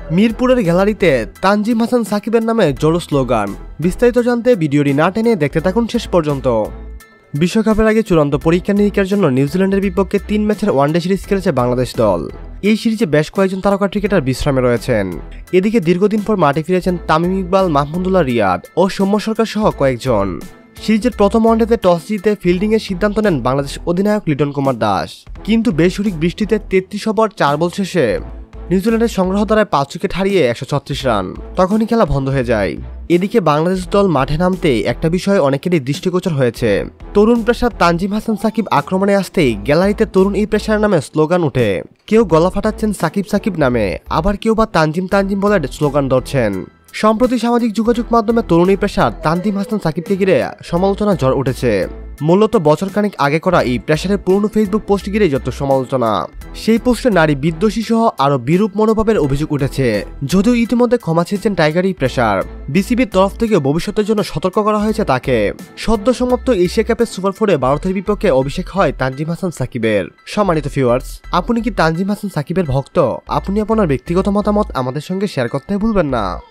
মিরপুরের গ্যালারিতে তানজিম হাসান সাকিবের নামে জোড়ো স্লোগান। বিস্তারিত জানতে ভিডিওটি না টেনে দেখতে থাকুন শেষ পর্যন্ত। বিশ্বকাপের আগে চূড়ান্ত পরীক্ষা নিরীক্ষার জন্য নিউজিল্যান্ডের বিপক্ষে 3 ম্যাচের ওয়ানডে সিরিজ খেলেছে বাংলাদেশ দল। এই সিরিজে বেশ কয়েকজন তারকা ক্রিকেটার বিশ্রামে রয়েছেন। এদিকে দীর্ঘদিন পর মাঠে ফিরেছেন তামিম ইকবাল, মাহমুদুল্লাহ রিয়াদ ও সৌম্য সরকার সহ কয়েকজন। সিরিজের প্রথম ওয়ানডেতে টস জিতে ফিল্ডিংয়ের সিদ্ধান্ত নেন বাংলাদেশ অধিনায়ক লিটন কুমার দাস। কিন্তু বেসুরিক বৃষ্টিতে 33 ওভার 4 বল শেষে নিউজিল্যান্ডের সংগ্রহ দ্বারায় 5 উইকেট হারিয়ে 136 রান। তখনই খেলা বন্ধ হয়ে যায়। এদিকে বাংলাদেশ দল মাঠে নামতে একটা বিষয়ে অনেকেরই দৃষ্টিগোচর হয়েছে। তরুণ পেসার তানজিম হাসান সাকিব আক্রমণে আসতেই গ্যালারিতে তরুণ এই পেসার নামে স্লোগান উঠে। কেউ গলা ফাটাচ্ছেন সাকিব সাকিব নামে, আবার কেউ বা তানজিম তানজিম বলে স্লোগান ধরছেন। সম্প্রতি সামাজিক যোগাযোগ মাধ্যমে তরুণ এই পেসার তানজিম হাসান সাকিবকে ঘিরে সমালোচনা ঝড় উঠেছে। মূলত বছরখানেক আগে করা এই প্রেসারের পুরনো ফেসবুক পোস্ট ঘিরে যত সমালোচনা, সেই পোস্টে নারী বিদ্বেষী সহ আরো বিরূপ মনোভাবের অভিযোগ উঠেছে। যদিও ইতিমধ্যে ক্ষমা চেয়েছেন টাইগার এই প্রেসার। বিসিবির তরফ থেকে ভবিষ্যতের জন্য সতর্ক করা হয়েছে তাকে। সদ্য সমাপ্ত এশিয়া কাপের সুপার 4-এ ভারতের বিপক্ষে অভিষেক হয় তানজিম হাসান সাকিবের। সম্মানিত ভিউয়ার্স, আপনি কি তানজিম হাসান সাকিবের ভক্ত? আপনি আপনার ব্যক্তিগত মতামত আমাদের সঙ্গে শেয়ার করতে ভুলবেন না।